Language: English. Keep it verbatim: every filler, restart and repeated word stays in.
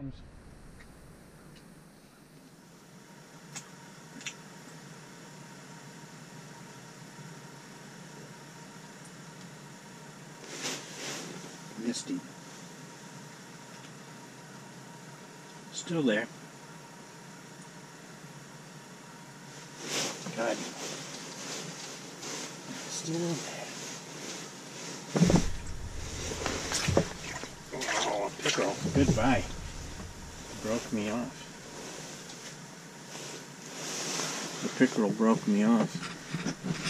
comes. Misty. Still there. God. Still there. Oh, a pickerel. Goodbye. Broke me off. The pickerel broke me off.